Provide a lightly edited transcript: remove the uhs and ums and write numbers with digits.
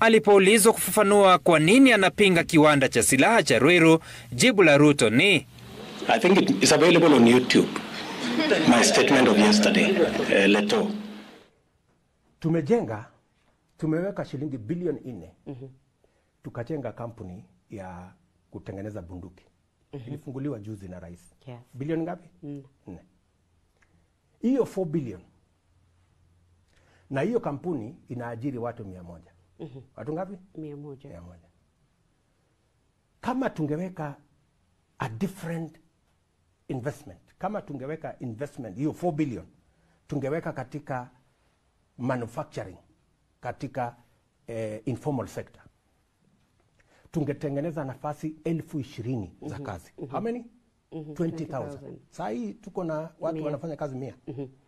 Alipoulizwa kufafanua kwa nini anapinga kiwanda cha silaha cha Ruiru, jibu la Ruto ni I think it is available on YouTube. My statement of yesterday. Leto. Tumeweka shilingi bilioni 4. Tukajenga kampuni ya kutengeneza bunduki. Ilifunguliwa juzi na rais. Yes. Bilioni ngapi? 4. Hiyo 4 billion. Na hiyo kampuni inaajiri watu 100. Watu ngapi? 100. Kama tungeweka a different investment, kama tungeweka investment hiyo 4 billion, tungeweka katika manufacturing, katika informal sector, tungetengeneza nafasi 20,000 za kazi. How many? 20,000. Saa hii tuko na watu wanafanya kazi 100.